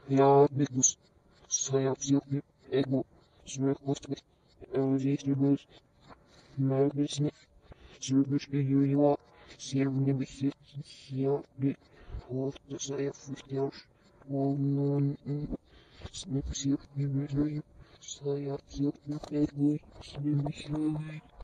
Ja, Bigus, Sayapsiyak, Ego, Smirkostvik, Evziestribus, Mergisni, Sirbushki Yuya, Sirvnibisi, Siyabi, Horta Sayafustyash, Wolnon, Snipsir, Nibiri, Sayapsiyak, Ego, Snibishavi.